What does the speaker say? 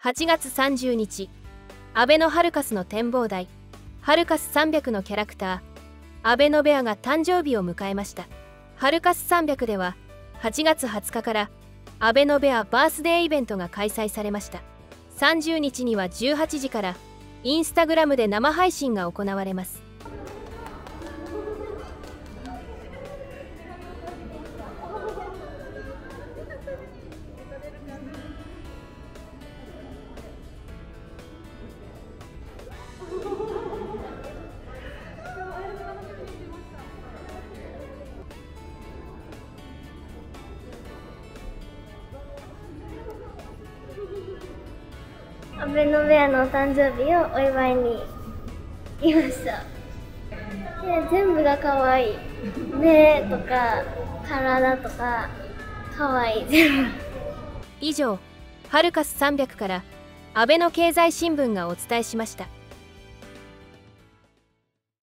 8月30日、アベノハルカスの展望台、ハルカス300のキャラクター、アベノベアが誕生日を迎えました。ハルカス300では、8月20日からアベノベアバースデーイベントが開催されました。30日には18時からインスタグラムで生配信が行われます。 アベノベアのお誕生日をお祝いに来ました。全部が可愛い。目とか体とか可愛い全部。 以上、ハルカス300からアベノ経済新聞がお伝えしました。